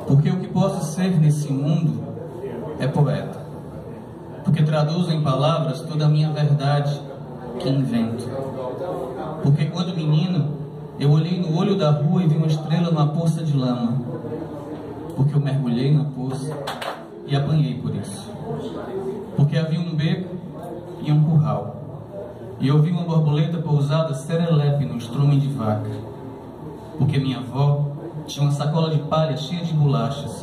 Porque o que posso ser nesse mundo é poeta. Porque traduzo em palavras toda a minha verdade que invento. Porque quando menino, eu olhei no olho da rua e vi uma estrela numa poça de lama. Porque eu mergulhei na poça e apanhei por isso. Porque havia um beco e um curral. E eu vi uma borboleta pousada serelepe no estrume de vaca. Porque minha avó tinha uma sacola de palha cheia de bolachas.